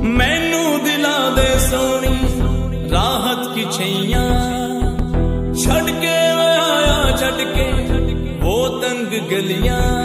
मैनू दिला दे सोनी राहत की छैया, छड़ के आया छड़ के वो तंग गलियां।